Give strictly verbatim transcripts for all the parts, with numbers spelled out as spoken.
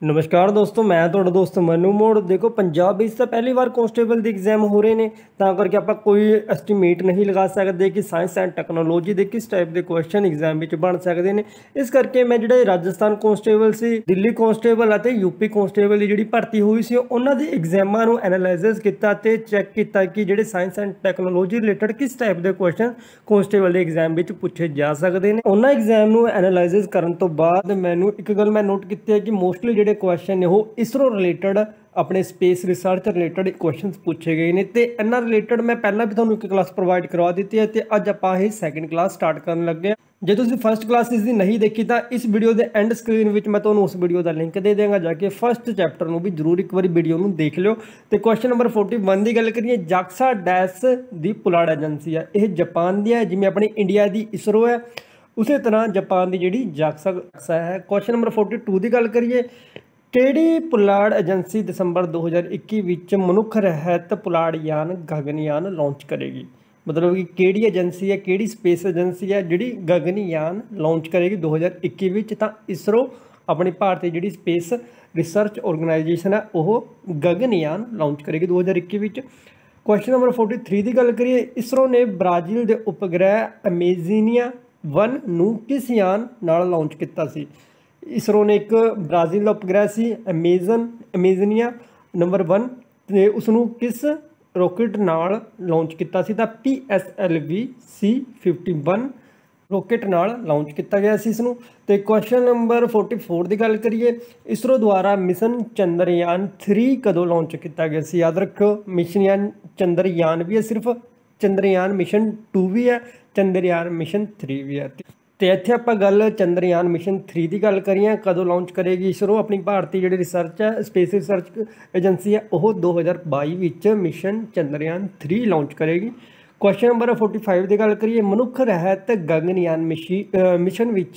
नमस्कार दोस्तों, मैं ਤੁਹਾਡਾ ਦੋਸਤ ਮਨੂ ਮੋੜ। ਦੇਖੋ ਪੰਜਾਬ ਵਿੱਚ ਤਾਂ ਪਹਿਲੀ ਵਾਰ ਕਾਂਸਟੇਬਲ ਦੇ ਐਗਜ਼ਾਮ ਹੋ ਰਹੇ ਨੇ, ਤਾਂ ਕਰਕੇ ਆਪਾਂ ਕੋਈ ਐਸਟੀਮੇਟ ਨਹੀਂ ਲਗਾ ਸਕਦੇ ਕਿ ਸਾਇੰਸ ਐਂਡ ਟੈਕਨੋਲੋਜੀ ਦੇ ਕਿਸ ਟਾਈਪ ਦੇ ਕੁਐਸਚਨ ਐਗਜ਼ਾਮ ਵਿੱਚ ਬਣ ਸਕਦੇ ਨੇ। ਇਸ ਕਰਕੇ ਮੈਂ ਜਿਹੜੇ ਰਾਜਸਥਾਨ ਕਾਂਸਟੇਬਲ ਸੀ, ਦਿੱਲੀ ਕਾਂਸਟੇਬਲ ਅਤੇ ਯੂਪੀ ਕਾਂਸਟੇਬਲ ਦੀ ਜਿਹੜੀ ਭਰਤੀ ਹੋਈ ਸੀ ਉਹਨਾਂ ਦੇ ਐਗਜ਼ਾਮਾਂ ਨੂੰ ਐਨਾਲਾਈਸਿਸ ਕੀਤਾ ਤੇ ਚੈੱਕ ਕੀਤਾ ਕਿ ਜਿਹੜੇ ਸਾਇੰਸ ਐਂਡ ਟੈਕਨੋਲੋਜੀ ਰਿਲੇਟਡ ਕਿਸ ਟਾਈਪ ਦੇ ਕੁਐਸਚਨ ਕਾਂਸਟੇਬਲ ਦੇ ਐਗਜ਼ਾਮ ਵਿੱਚ ਪੁੱਛੇ ਜਾ ਸਕਦੇ ਨੇ। ਉਹਨਾਂ ਐਗਜ਼ਾਮ ਨੂੰ ਐਨਾਲਾਈਸਿਸ ਕਰਨ ਤੋਂ ਬਾਅਦ ਮੈਨੂੰ ਇੱਕ ਗੱਲ ਮੈਂ ਨੋਟ ਕੀਤੀ ਹੈ ਕਿ ਮੋਸਟਲੀ ਜਿਹੜੇ क्वेश्चन ने वो इसरो रिलेटेड अपने स्पेस रिसर्च रिलेटेड क्वेश्चंस पूछे गए हैं। तो इन्ना रिलेटेड मैं पहला भी तुहानू एक क्लास प्रोवाइड करवा दी है, तो अज आपां ये सैकेंड क्लास स्टार्ट करन लगे। जे तुसीं फर्स्ट क्लास इसकी नहीं देखी तो इस वीडियो के एंड स्क्रीन में मैं तुहानू उस वीडियो का लिंक दे देंगा, जाके फर्स्ट चैप्टर में भी जरूर एक बार वीडियो में देख लियो। तो क्वेश्चन नंबर फोर्टी वन की गल करिए, जाक्सा डैश की पुलाड़ एजेंसी है, यह जापान की है, जिवें अपनी इंडिया की इसरो है उस तरह जापान की जिहड़ी जाक्सा है। क्वेश्चन नंबर फोर्टी टू की गल करिए, ਕਿਹੜੀ ਪੁਲਾੜ ਏਜੰਸੀ ਦਸੰਬਰ दो हज़ार इक्कीस ਵਿੱਚ ਮਨੁੱਖ ਰਹਿਤ ਪੁਲਾੜ ਯਾਨ ਗਗਨਯਾਨ ਲਾਂਚ ਕਰੇਗੀ। मतलब कि ਕਿਹੜੀ ਏਜੰਸੀ ਹੈ, ਕਿਹੜੀ ਸਪੇਸ ਏਜੰਸੀ ਹੈ ਜਿਹੜੀ ਗਗਨਯਾਨ ਲਾਂਚ ਕਰੇਗੀ दो हज़ार इक्कीस ਵਿੱਚ। ਤਾਂ ਇਸਰੋ ਆਪਣੀ ਭਾਰਤੀ ਜਿਹੜੀ ਸਪੇਸ ਰਿਸਰਚ ਆਰਗੇਨਾਈਜੇਸ਼ਨ ਹੈ ਉਹ ਗਗਨਯਾਨ ਲਾਂਚ ਕਰੇਗੀ दो हज़ार इक्कीस ਵਿੱਚ। ਕੁਐਸਚਨ ਨੰਬਰ तैंतालीस ਦੀ ਗੱਲ ਕਰੀਏ, ਇਸਰੋ ਨੇ ਬ੍ਰਾਜ਼ੀਲ ਦੇ ਉਪਗ੍ਰਹਿ ਅਮੇਜ਼ੀਨੀਆ वन ਨੂੰ ਕਿਸ ਯਾਨ ਨਾਲ ਲਾਂਚ ਕੀਤਾ ਸੀ। इसरो ने एक ब्राज़ील का उपग्रह से अमेजन अमेजनिया नंबर वन तो उसनों किस रॉकेट नाल लॉन्च किया सी, P S L V C fifty one rocket नाल लॉन्च किया गया सी इसनों। तो क्वेश्चन नंबर फोर्टी फोर की गल करिए, इसरो द्वारा मिशन चंद्रयान थ्री कदों लॉन्च किया गया सी। याद रखो, मिशन चंद्रयान भी है, सिर्फ चंद्रयान मिशन टू भी है, चंद्रयान मिशन थ्री भी है। तो इत्थे आपां गल चंद्रयान मिशन थ्री की गल करिए, कदों लॉन्च करेगी इसरो अपनी भारतीय जिहड़ी रिसर्च है स्पेस रिसर्च एजेंसी है वह दो हज़ार बाई विच मिशन चंद्रयान थ्री लॉन्च करेगी। क्वेश्चन नंबर फोर्टी फाइव की गल करिए, मनुख रहत गगनयान मिशी मिशन विच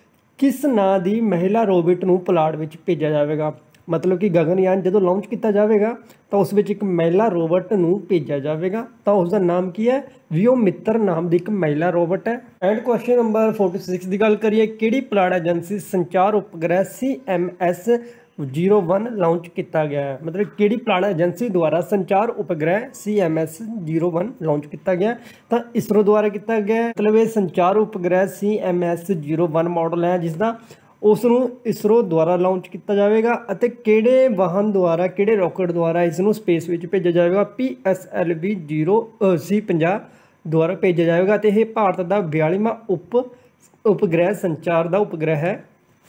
किस नां दी महिला रोबोट नूं पुलाड़ विच भेजा जाएगा। मतलब कि गगनयान जो लॉन्च किया जाएगा तो उस एक महिला रोबोट नूं भेजा जाएगा, तो उसका नाम की है, व्योमित्र नाम की एक महिला रोबोट है। And question number forty six की गल करिए, किहड़ी पुलाड़ एजेंसी संचार उपग्रह C M S zero one launch किया गया है। मतलब किहड़ी पुलाड़ एजेंसी द्वारा संचार उपग्रह C M S zero one launch किया गया, तो इसरो द्वारा किया गया। मतलब ये संचार उपग्रह C M S zero one model है जिसका उसनों इसरो द्वारा लॉन्च किया जाएगा। किहड़े वाहन द्वारा किहड़े रॉकेट द्वारा इसनों स्पेस में भेजा जाएगा, P S L V zero C पचास द्वारा भेजा जाएगा। तो यह भारत का बयालीवां उप उपग्रह संचार का उपग्रह है।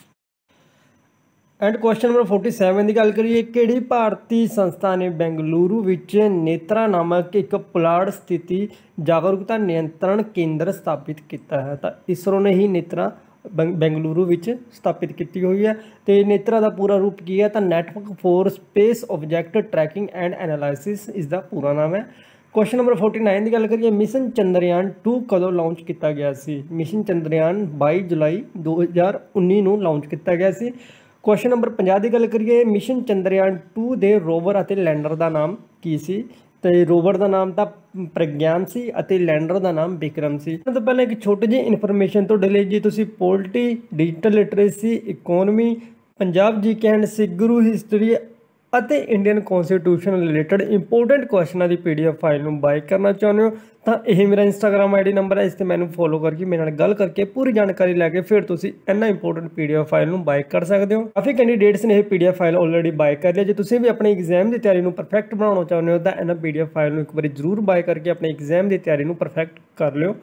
And question number forty seven की गल करिए, किहड़ी भारतीय संस्था ने बेंगलुरु विच नेत्रा नामक एक पुलाड़ स्थिति जागरूकता नियंत्रण केंद्र स्थापित किया है। तो इसरो ने ही नेत्रा बेंगलुरु विच स्थापित की हुई है। तो नेत्रा का पूरा रूप की है, तो network for space object tracking and analysis इसका पूरा नाम है। क्वेश्चन नंबर फोर्टी नाइन की गल करिए, मिशन चंद्रयान टू कदों लॉन्च किया गया सी। मिशन चंद्रयान बाई जुलाई दो हज़ार उन्नीस नूं लॉन्च किया गया सी। क्वेश्चन नंबर पचास की गल करिए, मिशन चंद्रयान टू के रोवर और लैंडर का नाम की सी। तो रोवर का नाम तो प्रज्ञान सी अते लैंडर का नाम विक्रम सी। तो पहले एक छोटी जी इन्फॉर्मेशन तुहाडे लई, जी तुसीं polity, digital literacy, economy, Punjab G K and Sikh Guru history ਅਤੇ इंडियन कॉन्स्टिट्यूशन रिलेटेड इंपोर्टेंट क्वेश्चनों की पी डी एफ फाइल में बाय करना चाहते हो तो यह मेरा इंस्टाग्राम आई डी नंबर है, इस मैं फॉलो करके मेरे नाल गल करके पूरी जानकारी लैके फिर तुम इन्ना important P D F file में बाय कर सकते हो। काफ़ी कैंडीडेट्स ने यह P D F file already buy कर लिया। जो तुम भी अपने एग्जाम की तैयारी में परफेक्ट बनाना चाहते हो तो इन्होंने पी डी एफ फाइल में एक बार जरूर बाय करके अपने एग्जाम की तैयारी में परफेक्ट कर लियो।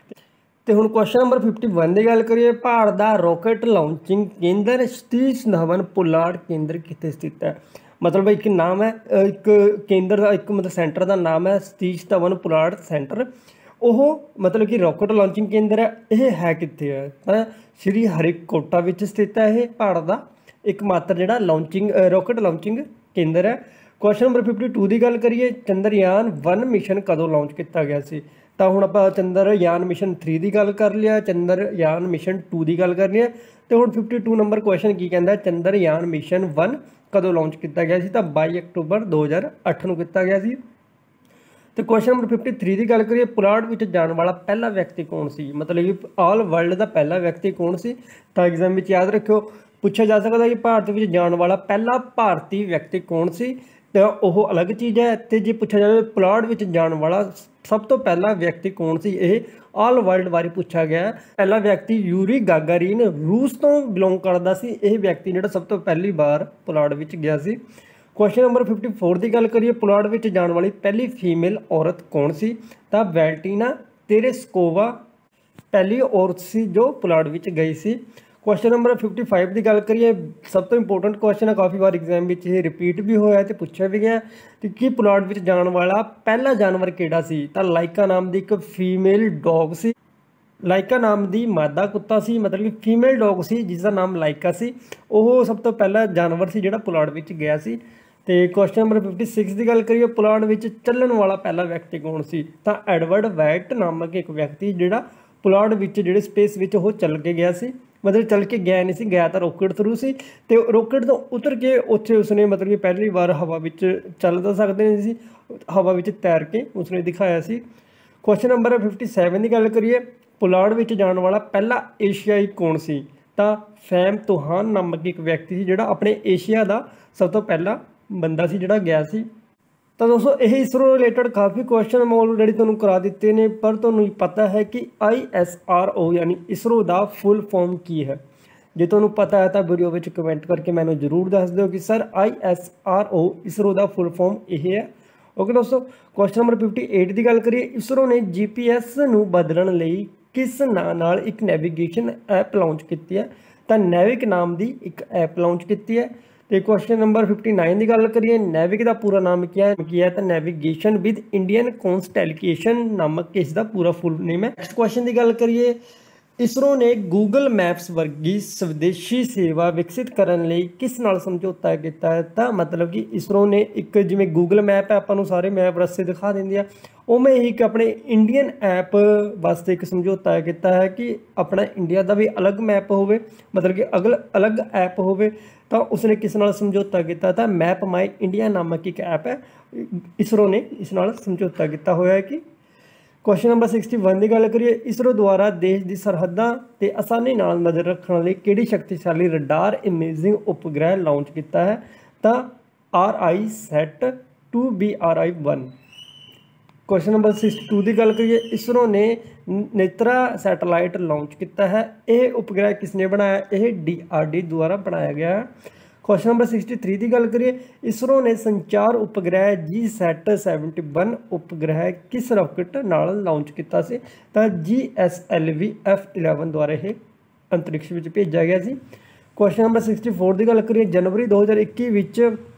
तो हुण क्वेश्चन नंबर फिफ्टी वन की गल करिए, भारत का रॉकेट लॉन्चिंग केंद्र सतीश धवन पुलाड़ केंद्र कित्थे स्थित है। मतलब एक नाम है, एक केंद्र का एक मतलब सेंटर का नाम है सतीश धवन पुलाड़ सेंटर। वो मतलब कि रॉकेट लॉन्चिंग केंद्र है, यह है कित्थे है, तो श्री हरिकोटा विच स्थित है। यह भारत का एकमात्र जिहड़ा लॉन्चिंग रॉकेट लॉन्चिंग केंद्र है। क्वेश्चन नंबर फिफ्टी टू की गल करिए, चंद्रयान वन मिशन कदों लॉन्च किया गया सी। तो हुण आपां चंद्रयान मिशन थ्री की गल कर लिया, चंद्रयान मिशन टू की गल कर लिया। तो हुण फिफ्टी टू नंबर क्वेश्चन की कहता है, चंद्रयान मिशन वन कदों लॉन्च किया गया सी, तो बाई अक्टूबर दो हज़ार अठ नूं किया गया सी। तो क्वेश्चन नंबर फिफ्टी थ्री की गल करिए, पुलाड़ विच जाने वाला पहला व्यक्ति कौन सी। मतलब कि ऑल वर्ल्ड का पहला व्यक्ति कौन सी। तो एग्जाम में याद रखियो ਪੁੱਛਿਆ ਜਾ ਸਕਦਾ ਕਿ ਭਾਰਤ ਵਿੱਚ ਜਾਣ ਵਾਲਾ ਪਹਿਲਾ ਭਾਰਤੀ ਵਿਅਕਤੀ ਕੌਣ ਸੀ, ਤਾਂ ਉਹ ਅਲੱਗ ਚੀਜ਼ ਹੈ। ਤੇ ਜੇ ਪੁੱਛਿਆ ਜਾਵੇ ਪੁਲਾੜ ਵਿੱਚ ਜਾਣ ਵਾਲਾ ਸਭ ਤੋਂ ਪਹਿਲਾ ਵਿਅਕਤੀ ਕੌਣ ਸੀ, ਇਹ ਆਲ ਵਰਲਡ ਬਾਰੇ ਪੁੱਛਿਆ ਗਿਆ। ਪਹਿਲਾ ਵਿਅਕਤੀ ਯੂਰੀ ਗਾਗਾਰੀਨ ਰੂਸ ਤੋਂ ਬਿਲੋਂਗ ਕਰਦਾ ਸੀ। ਇਹ ਵਿਅਕਤੀ ਜਿਹੜਾ ਸਭ ਤੋਂ ਪਹਿਲੀ ਵਾਰ ਪੁਲਾੜ ਵਿੱਚ ਗਿਆ ਸੀ। ਕੁਐਸਚਨ ਨੰਬਰ ਚੌਵਨ ਦੀ ਗੱਲ ਕਰੀਏ, ਪੁਲਾੜ ਵਿੱਚ ਜਾਣ ਵਾਲੀ ਪਹਿਲੀ ਫੀਮੇਲ ਔਰਤ ਕੌਣ ਸੀ, ਤਾਂ ਵੈਲਟੀਨਾ ਤੇਰੇਸਕੋਵਾ ਪਹਿਲੀ ਔਰਤ ਸੀ ਜੋ ਪੁਲਾੜ ਵਿੱਚ ਗਈ ਸੀ। ਕੁਐਸਚਨ ਨੰਬਰ ਪਚਪਨ ਦੀ ਗੱਲ ਕਰੀਏ, ਸਭ ਤੋਂ ਇੰਪੋਰਟੈਂਟ ਕੁਐਸਚਨ ਹੈ, ਕਾਫੀ ਵਾਰ ਐਗਜ਼ਾਮ ਵਿੱਚ ਇਹ ਰਿਪੀਟ ਵੀ ਹੋਇਆ ਤੇ ਪੁੱਛਿਆ ਵੀ ਗਿਆ ਕਿ ਕੀ ਪੁਲਾੜ ਵਿੱਚ ਜਾਣ ਵਾਲਾ ਪਹਿਲਾ ਜਾਨਵਰ ਕਿਹੜਾ ਸੀ, ਤਾਂ ਲਾਈਕਾ ਨਾਮ ਦੀ ਇੱਕ ਫੀਮੇਲ ਡੌਗ ਸੀ। ਲਾਈਕਾ ਨਾਮ ਦੀ ਮਾਦਾ ਕੁੱਤਾ ਸੀ, ਮਤਲਬ ਕਿ ਫੀਮੇਲ ਡੌਗ ਸੀ ਜਿਸ ਦਾ ਨਾਮ ਲਾਈਕਾ ਸੀ। ਉਹ ਸਭ ਤੋਂ ਪਹਿਲਾ ਜਾਨਵਰ ਸੀ ਜਿਹੜਾ ਪੁਲਾੜ ਵਿੱਚ ਗਿਆ ਸੀ। ਤੇ ਕੁਐਸਚਨ ਨੰਬਰ ਛਪਨ ਦੀ ਗੱਲ ਕਰੀਏ, ਪੁਲਾੜ ਵਿੱਚ ਚੱਲਣ ਵਾਲਾ ਪਹਿਲਾ ਵਿਅਕਤੀ ਕੌਣ ਸੀ, ਤਾਂ ਐਡਵਰਡ ਵਾਈਟ ਨਾਮਕ ਇੱਕ ਵਿਅਕਤੀ ਜਿਹੜਾ ਪੁਲਾੜ ਵਿੱਚ ਜਿਹੜੇ ਸਪੇਸ ਵਿੱਚ ਉਹ ਚੱਲ ਕੇ ਗਿਆ ਸੀ। ਮਤਲਬ ਚੱਲ ਕੇ ਗਿਆ ਨਹੀਂ ਸੀ, ਗਿਆ ਤਾਂ ਰੋਕਟ ਥਰੂ ਸੀ। ਤੇ ਰੋਕਟ ਤੋਂ ਉਤਰ ਕੇ ਉੱਥੇ ਉਸਨੇ ਮਤਲਬ ਕਿ ਪਹਿਲੀ ਵਾਰ ਹਵਾ ਵਿੱਚ ਚੱਲ ਤਾਂ ਸਕਦੇ ਨਹੀਂ ਸੀ, ਹਵਾ ਵਿੱਚ ਤੈਰ ਕੇ ਉਸਨੇ ਦਿਖਾਇਆ ਸੀ। ਕੁਐਸਚਨ ਨੰਬਰ ਸੱਤਰ ਦੀ ਗੱਲ ਕਰੀਏ, ਪੁਲਾੜ ਵਿੱਚ ਜਾਣ ਵਾਲਾ ਪਹਿਲਾ ਏਸ਼ੀਆਈ ਕੌਣ ਸੀ, ਤਾਂ ਫੈਮ ਤੁਹਾਨ ਨਾਮਕ ਇੱਕ ਵਿਅਕਤੀ ਸੀ ਜਿਹੜਾ ਆਪਣੇ ਏਸ਼ੀਆ ਦਾ ਸਭ ਤੋਂ ਪਹਿਲਾ ਬੰਦਾ ਸੀ ਜਿਹੜਾ ਗਿਆ ਸੀ। ਤਾਂ ਦੋਸਤੋ ਇਹ ਇਸਰੋ ਰਿਲੇਟਡ ਕਾਫੀ ਕੁਐਸਚਨ ਮੈਂ ਆਲਰੇਡੀ ਤੁਹਾਨੂੰ ਕਰਾ ਦਿੱਤੇ ਨੇ, ਪਰ ਤੁਹਾਨੂੰ ਪਤਾ ਹੈ ਕਿ ਆਈ ਐਸ ਆਰ ਓ ਯਾਨੀ ਇਸਰੋ ਦਾ ਫੁੱਲ ਫਾਰਮ ਕੀ ਹੈ। ਜੇ ਤੁਹਾਨੂੰ ਪਤਾ ਹੈ ਤਾਂ ਵੀਡੀਓ ਵਿੱਚ ਕਮੈਂਟ ਕਰਕੇ ਮੈਨੂੰ ਜ਼ਰੂਰ ਦੱਸ ਦਿਓ ਕਿ sir I S R O ISRO ਦਾ ਫੁੱਲ ਫਾਰਮ ਇਹ ਹੈ। ਓਕੇ ਦੋਸਤੋ, ਕੁਐਸਚਨ ਨੰਬਰ ਅਠਾवन ਦੀ ਗੱਲ ਕਰੀਏ, ਇਸਰੋ ਨੇ ਜੀ ਪੀ ਐਸ ਨੂੰ ਬਦਲਣ ਲਈ ਕਿਸ ਨਾਂ ਨਾਲ ਇੱਕ ਨੈਵੀਗੇਸ਼ਨ ਐਪ ਲਾਂਚ ਕੀਤੀ ਹੈ, ਤਾਂ ਨੈਵਿਕ ਨਾਮ ਦੀ ਇੱਕ ਐਪ ਲਾਂਚ ਕੀਤੀ ਹੈ। ਤੇ ਕੁਐਸਚਨ ਨੰਬਰ उनसठ ਦੀ ਗੱਲ ਕਰੀਏ, ਨੈਵਿਕ ਦਾ ਪੂਰਾ ਨਾਮ ਕੀ ਹੈ ਕੀ ਹੈ ਤਾਂ ਨੈਵੀਗੇਸ਼ਨ ਵਿਦ ਇੰਡੀਅਨ ਕੌਂਸਟੈਲੇਸ਼ਨ ਨਾਮਕ ਇਸ ਦਾ ਪੂਰਾ ਫੁੱਲ ਨੇਮ ਹੈ। ਨੈਕਸਟ ਕੁਐਸਚਨ ਦੀ ਗੱਲ ਕਰੀਏ, ਇਸਰੋ ਨੇ ਗੂਗਲ ਮੈਪਸ ਵਰਗੀ ਸਵਦੇਸ਼ੀ ਸੇਵਾ ਵਿਕਸਿਤ ਕਰਨ ਲਈ ਕਿਸ ਨਾਲ ਸਮਝੌਤਾ ਕੀਤਾ ਹੈ, ਤਾਂ ਮਤਲਬ ਕਿ ਇਸਰੋ ਨੇ ਇੱਕ ਜਿਵੇਂ ਗੂਗਲ ਮੈਪ ਹੈ ਆਪਾਂ ਨੂੰ ਸਾਰੇ ਮੈਪ ਰਸਤੇ ਦਿਖਾ ਦਿੰਦੀ ਆ, ਉਵੇਂ ਹੀ ਇੱਕ ਆਪਣੇ ਇੰਡੀਅਨ ਐਪ ਵਾਸਤੇ ਇੱਕ ਸਮਝੌਤਾ ਕੀਤਾ ਹੈ ਕਿ ਆਪਣਾ ਇੰਡੀਆ ਦਾ ਵੀ ਅਲੱਗ ਮੈਪ ਹੋਵੇ, ਮਤਲਬ ਕਿ ਅਗਲ ਅਲੱਗ ਐਪ ਹੋਵੇ। ਤਾਂ ਉਸਨੇ ਕਿਸ ਨਾਲ ਸਮਝੌਤਾ ਕੀਤਾ, ਤਾਂ ਮੈਪ ਮਾਈ ਇੰਡੀਆ ਨਾਮਕ ਇੱਕ ਐਪ ਹੈ, ਇਸਰੋ ਨੇ ਇਸ ਨਾਲ ਸਮਝੌਤਾ ਕੀਤਾ ਹੋਇਆ ਹੈ। ਕਿ ਕੁਐਸਚਨ ਨੰਬਰ ਇਕਸਠ ਦੀ ਗੱਲ ਕਰੀਏ, ਇਸਰੋ ਦੁਆਰਾ ਦੇਸ਼ ਦੀ ਸਰਹੱਦਾਂ ਤੇ ਆਸਾਨੀ ਨਾਲ ਨਜ਼ਰ ਰੱਖਣ ਲਈ ਕਿਹੜੀ ਸ਼ਕਤੀਸ਼ਾਲੀ ਰਡਾਰ ਇਮੇਜਿੰਗ ਉਪਗ੍ਰਹਿ ਲਾਂਚ ਕੀਤਾ ਹੈ, ਤਾਂ R I sat two B R I one. Question number ਬਾसठ ਦੀ ਗੱਲ ਕਰੀਏ, ਇਸਰੋ ਨੇ ਨੇਤਰਾ ਸੈਟੇਲਾਈਟ ਲਾਂਚ ਕੀਤਾ ਹੈ। ਇਹ ਉਪਗ੍ਰਹਿ ਕਿਸ ਨੇ ਬਣਾਇਆ, ਇਹ ਡੀ ਆਰ ਡੀ ਦੁਆਰਾ ਬਣਾਇਆ ਗਿਆ ਹੈ। ਕੁਐਸਚਨ ਨੰਬਰ तिरसठ ਦੀ ਗੱਲ ਕਰੀਏ, ਇਸਰੋ ਨੇ ਸੰਚਾਰ ਉਪਗ੍ਰਹਿ ਜੀ ਸੈਟ इकहत्तर ਉਪਗ੍ਰਹਿ ਕਿਸ ਰਾਕਟ ਨਾਲ ਲਾਂਚ ਕੀਤਾ ਸੀ, ਤਾਂ G S L V F eleven ਦੁਆਰਾ ਇਹ ਅੰਤਰਿਕਸ਼ ਵਿੱਚ ਭੇਜਿਆ ਗਿਆ ਸੀ। ਕੁਐਸਚਨ ਨੰਬਰ चौंसठ ਦੀ ਗੱਲ ਕਰੀਏ, ਜਨਵਰੀ ਦੋ ਹਜ਼ਾਰ ਇੱਕੀ ਵਿੱਚ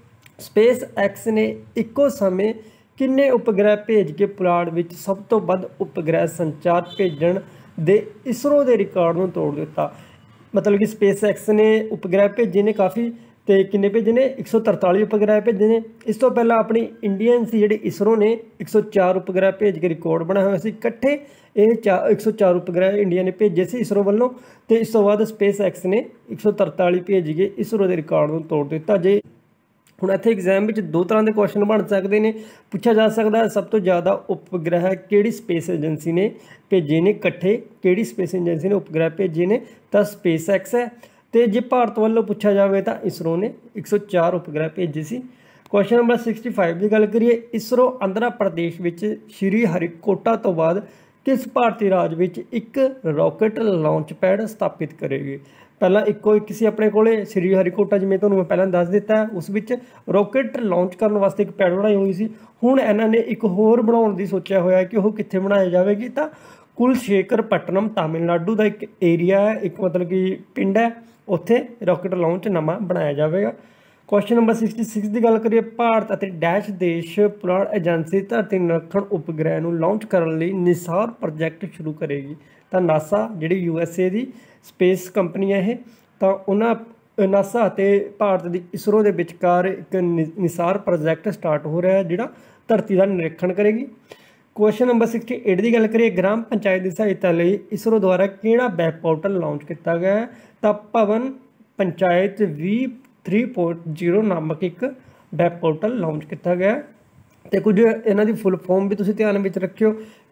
ਸਪੇਸ ਐਕਸ ਨੇ ਇੱਕੋ ਸਮੇਂ ਕਿੰਨੇ ਉਪਗ੍ਰਹਿ ਭੇਜ ਕੇ ਪੁਲਾੜ ਵਿੱਚ ਸਭ ਤੋਂ ਵੱਧ ਉਪਗ੍ਰਹਿ ਸੰਚਾਰ ਭੇਜਣ ਦੇ ਇਸਰੋ ਦੇ ਰਿਕਾਰਡ ਨੂੰ ਤੋੜ ਦਿੱਤਾ। ਮਤਲਬ ਕਿ ਸਪੇਸ ਐਕਸ ਨੇ ਉਪਗ੍ਰਹਿ ਭੇਜੇ ਨੇ ਕਾਫੀ, ਤੇ ਕਿੰਨੇ ਭੇਜੇ ਨੇ, ਇੱਕ ਸੌ ਤਰਤਾਲੀ ਉਪਗ੍ਰਹਿ ਭੇਜੇ ਨੇ। ਇਸ ਤੋਂ ਪਹਿਲਾਂ ਆਪਣੀ ਇੰਡੀਅਨ ਸੀ ਜਿਹੜੀ ਇਸਰੋ ਨੇ ਇੱਕ ਸੌ ਚਾਰ ਉਪਗ੍ਰਹਿ ਭੇਜ ਕੇ ਰਿਕਾਰਡ ਬਣਾਇਆ ਹੋਇਆ ਸੀ ਇਕੱਠੇ। ਇਹ ਚਾਰ ਇੱਕ ਸੌ ਚਾਰ ਉਪਗ੍ਰਹਿ ਇੰਡੀਆ ਨੇ ਭੇਜੇ ਸੀ ਇਸਰੋ ਵੱਲੋਂ, ਤੇ ਇਸ ਤੋਂ ਬਾਅਦ ਸਪੇਸ ਐਕਸ ਨੇ ਇੱਕ ਸੌ ਤਰਤਾਲੀ ਭੇਜ ਕੇ ਇਸਰੋ ਦੇ ਰਿਕਾਰਡ ਨੂੰ ਤੋੜ ਦਿੱਤਾ। ਜੇ ਹੁਣ ਇੱਥੇ ਐਗਜ਼ਾਮ ਵਿੱਚ ਦੋ ਤਰ੍ਹਾਂ ਦੇ ਕੁਐਸਚਨ ਬਣ ਸਕਦੇ ਨੇ, ਪੁੱਛਿਆ ਜਾ ਸਕਦਾ ਹੈ ਸਭ ਤੋਂ ਜ਼ਿਆਦਾ ਉਪਗ੍ਰਹਿ ਕਿਹੜੀ ਸਪੇਸ ਏਜੰਸੀ ਨੇ ਭੇਜੇ ਨੇ ਇਕੱਠੇ, ਕਿਹੜੀ ਸਪੇਸ ਏਜੰਸੀ ਨੇ ਉਪਗ੍ਰਹਿ ਭੇਜੇ ਨੇ, ਤਾਂ ਸਪੇਸ ਐਕਸ ਹੈ। ਤੇ ਜੇ ਭਾਰਤ ਵੱਲੋਂ ਪੁੱਛਿਆ ਜਾਵੇ ਤਾਂ ਇਸਰੋ ਨੇ ਇੱਕ ਸੌ ਚਾਰ ਉਪਗ੍ਰਹਿ ਭੇਜੇ ਸੀ। ਕੁਐਸਚਨ ਨੰਬਰ पैंसठ ਦੀ ਗੱਲ ਕਰੀਏ, ਇਸਰੋ ਆਂਧਰਾ ਪ੍ਰਦੇਸ਼ ਵਿੱਚ ਸ਼੍ਰੀ ਹਰੀਕੋਟਾ ਤੋਂ ਬਾਅਦ ਕਿਸ ਭਾਰਤੀ ਰਾਜ ਵਿੱਚ ਇੱਕ ਰਾਕਟ ਲਾਂਚ ਪੈਡ ਸਥਾਪਿਤ ਕਰੇਗੀ। ਪਹਿਲਾਂ ਇੱਕੋ ਇੱਕ ਸੀ ਆਪਣੇ ਕੋਲੇ ਸ਼੍ਰੀ ਹਰੀਕੋਟਾ, ਜਿਵੇਂ ਤੁਹਾਨੂੰ ਮੈਂ ਪਹਿਲਾਂ ਦੱਸ ਦਿੱਤਾ, ਉਸ ਵਿੱਚ ਰਾਕਟ ਲਾਂਚ ਕਰਨ ਵਾਸਤੇ ਇੱਕ ਪੈਡ ਬਣਾਈ ਹੋਈ ਸੀ। ਹੁਣ ਇਹਨਾਂ ਨੇ ਇੱਕ ਹੋਰ ਬਣਾਉਣ ਦੀ ਸੋਚਿਆ ਹੋਇਆ ਕਿ ਉਹ ਕਿੱਥੇ ਬਣਾਈ ਜਾਵੇਗੀ, ਤਾਂ ਕੁਲਸ਼ੇਖਰਪਟਨਮ ਤਾਮਿਲਨਾਡੂ ਦਾ ਇੱਕ ਏਰੀਆ ਹੈ, ਇੱਕ ਮਤਲਬ ਕਿ ਪਿੰਡ ਹੈ, ਉੱਥੇ ਰਾਕਟ ਲਾਂਚ ਨਵਾਂ ਬਣਾਇਆ ਜਾਵੇਗਾ। ਕੁਐਸਚਨ ਨੰਬਰ छियासठ ਦੀ ਗੱਲ ਕਰੀਏ, ਭਾਰਤ ਅਤੇ ਡੈਸ਼ ਦੇਸ਼ ਪੁਲਾੜ ਏਜੰਸੀ ਧਰਤੀ ਨਿਰੀਖਣ ਉਪਗ੍ਰਹਿ ਨੂੰ ਲਾਂਚ ਕਰਨ ਲਈ ਨਿਸਾਰ ਪ੍ਰੋਜੈਕਟ ਸ਼ੁਰੂ ਕਰੇਗੀ, ਤਾਂ ਨਾਸਾ ਜਿਹੜੀ ਯੂ ਐਸ ਏ ਦੀ ਸਪੇਸ ਕੰਪਨੀ ਹੈ ਇਹ, ਤਾਂ ਉਹਨਾਂ ਨਾਸਾ ਅਤੇ ਭਾਰਤ ਦੀ ਇਸਰੋ ਦੇ ਵਿਚਕਾਰ ਇੱਕ ਨਿਸਾਰ ਪ੍ਰੋਜੈਕਟ ਸਟਾਰਟ ਹੋ ਰਿਹਾ ਹੈ ਜਿਹੜਾ ਧਰਤੀ ਦਾ ਨਿਰੀਖਣ ਕਰੇਗੀ। ਕੁਐਸਚਨ ਨੰਬਰ अड़सठ ਦੀ ਗੱਲ ਕਰੀਏ, ਗ੍ਰਾਮ ਪੰਚਾਇਤ ਦੀ ਸਹਾਇਤਾ ਲਈ ਇਸਰੋ ਦੁਆਰਾ ਕਿਹੜਾ ਵੈਬ ਪੋਰਟਲ ਲਾਂਚ ਕੀਤਾ ਗਿਆ ਹੈ, ਤਾਂ ਭਵਨ ਪੰਚਾਇਤ ਵੀ तीन पॉइंट ज़ीरो नामक एक वैब पोर्टल लांच किया गया। तो कुछ इन्हों की फुल फॉर्म भी तुम ध्यान में रखियो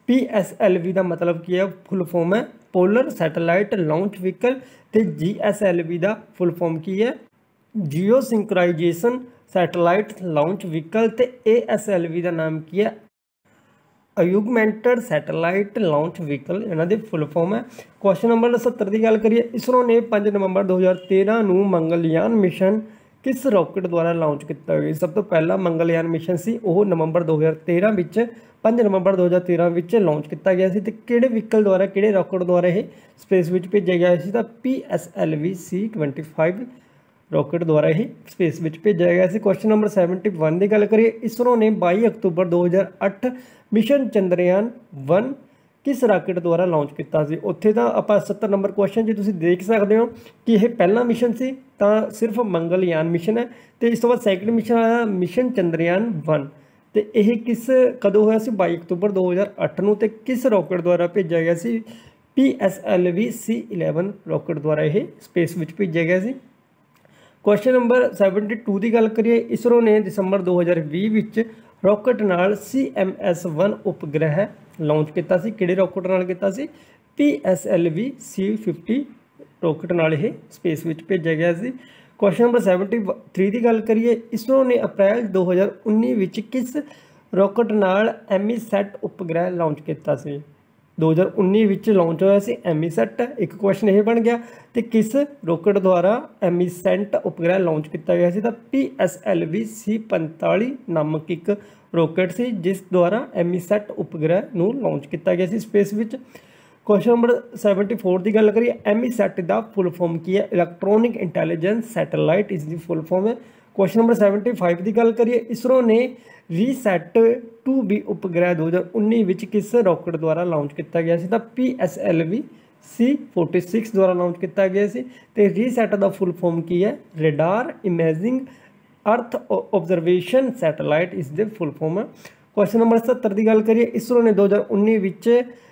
पी एस एल वी का मतलब की है, फुल फॉर्म है पोलर सैटेलाइट लॉन्च व्हीकल। तो जी एस एल वी का फुल फॉर्म की है geo synchronization satellite launch vehicle. तो ए एस एल वी का नाम की है अयुगमेंटेड सैटेलाइट लॉन्च व्हीकल, इन्हों के फुल फॉर्म है। क्वेश्चन नंबर सत्तर की गल करिए, इसरो ने पाँच नवंबर दो हज़ार तेरह को मंगलयान मिशन किस रॉकेट द्वारा लॉन्च किया गया। सब तो पहला मंगलयान मिशन से वह नवंबर दो हज़ार तेरह विच पाँच नवंबर दो हज़ार तेरह विच लॉन्च किया गया। तो किहड़े व्हीकल द्वारा किहड़े रॉकेट द्वारा यह स्पेस में भेजा गया सी, तो P S L V C twenty five rocket द्वारा ही स्पेस में भेजा गया। क्वेश्चन नंबर सैवनटी वन की गल करिए, इसरो ने बाई अक्तूबर दो हज़ार अठ मिशन चंद्रयान वन किस रॉकेट द्वारा लॉन्च किया सी। उत्थे तो आप सत्तर नंबर क्वेश्चन जी तुसीं देख सकते हो कि यह पहला मिशन से तो सिर्फ मंगलयान मिशन है। तो इस तो बाद सैकेंड मिशन आया मिशन चंद्रयान वन। तो यह किस कदों होया सी, बाई अक्तूबर दो हज़ार अठ नूं। ते किस रॉकेट द्वारा भेजा गया सी, P S L V C eleven rocket द्वारा यह स्पेस में भेजा गया सी। क्वेश्चन नंबर सैवनटी टू की गल करिए, इसरो ने दिसंबर दो हज़ार भी विच रॉकेट नाल सी एम एस वन उपग्रह लॉन्च किया सी। किहड़े रॉकेट नाल किया सी, P S L V C fifty rocket नाल यह स्पेस में भेजा गया सी। क्वेश्चन नंबर सैवनटी थ्री की गल करिए, इसरो ने अप्रैल दो हज़ार उन्नीस विच किस रॉकेट नाल एमीसैट उपग्रह लॉन्च किया सी। दो हज़ार उन्नीस विच लॉन्च होया सी एमीसैट। एक क्वेश्चन यह बन गया, तो किस रॉकेट द्वारा एमीसैट उपग्रह लॉन्च किया गया सी, तो P S L V C पैंताली नामक एक रॉकेट सी जिस द्वारा एमीसैट उपग्रह नूं लॉन्च किया गया सी स्पेस विच। क्वेश्चन नंबर सैवनटी फोर की गल करिए, एमीसैट का फुल फॉर्म की है, इलैक्ट्रॉनिक इंटैलीजेंस सैटेलाइट इस दी फुल फॉर्म है। क्वेश्चन नंबर सैवनटी फाइव की गल करिए, इसरो ने रीसैट टू बी उपग्रह दो हज़ार उन्नीस विच किस रॉकेट द्वारा लॉन्च किया गया सी, तो P S L V C forty six द्वारा लॉन्च किया गया सी। तो रीसैट का फुल फॉर्म की है, radar imaging earth observation satellite इस दे फुल फॉर्म है। क्वेश्चन नंबर सत्तर की गल करिए, इसरो ने दो हज़ार उन्नीस विच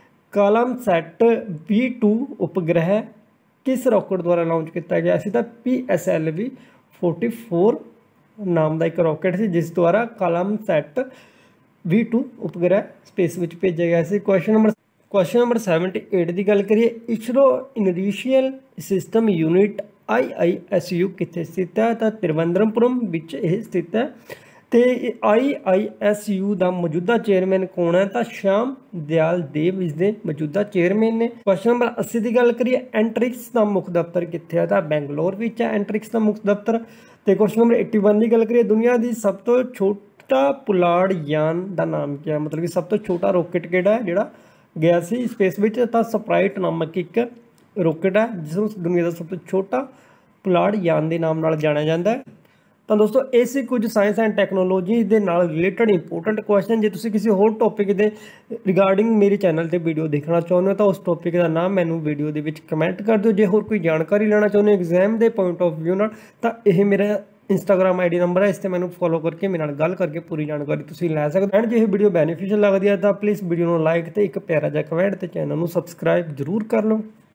कालमसैट वी टू उपग्रह किस रॉकेट द्वारा लॉन्च किया गया सी, तो P S L V forty four नाम का एक रॉकेट से जिस द्वारा कालमसैट वी टू उपग्रह स्पेस में भेजा गया सी। Question number question number seventy eight की गल करिए, ISRO inertial system unit I I S U कितने स्थित है, तो त्रिवेंद्रमपुरम विच यह स्थित है। तो आई आई एस यू का मौजूदा चेयरमैन कौन है, तो श्याम दयाल देव इसके मौजूदा चेयरमैन ने। क्वेश्चन नंबर अस्सी की गल करिए, एंट्रिक्स का मुख दफ्तर कितने है, तो बेंगलोर में है एंट्रिक्स का मुख दफ्तर। तो क्वेश्चन नंबर एट्टी वन की गल करिए, दुनिया की सब तो छोटा पुलाड़ यान का नाम क्या है, मतलब कि सब तो छोटा रॉकेट किहड़ा है जिहड़ा गया सी स्पेस में, तो स्प्राइट नामक एक रॉकेट है जिसनूं दुनिया का सब तो छोटा पुलाड़ यान के नाम नाल जाणिया जाता है। तो दोस्तों ये सी कुछ साइंस एंड टैक्नोलॉजी के नाल रिलेटेड इंपोर्टेंट क्वेश्चन। जो तुसीं किसी होर टॉपिक के रिगार्डिंग मेरे चैनल पर वीडियो देखना चाहते हो तो उस टॉपिक का नाम मैनू वीडियो के कमेंट कर दो। जो होर कोई जानकारी लेना चाहते हो एग्जाम के पॉइंट ऑफ व्यू नाल, तो यह मेरा इंस्टाग्राम आई डी नंबर है, इस मैंने फॉलो करके मेरे नाल गल करके पूरी जानकारी तुसीं लै सकते हो। एंड जो यह वीडियो बेनीफिशियल लगती है तो प्लीज़ वीडियो को लाइक तो एक प्यारा जिहा कमेंट तो चैनल को सबसक्राइब जरूर कर लो।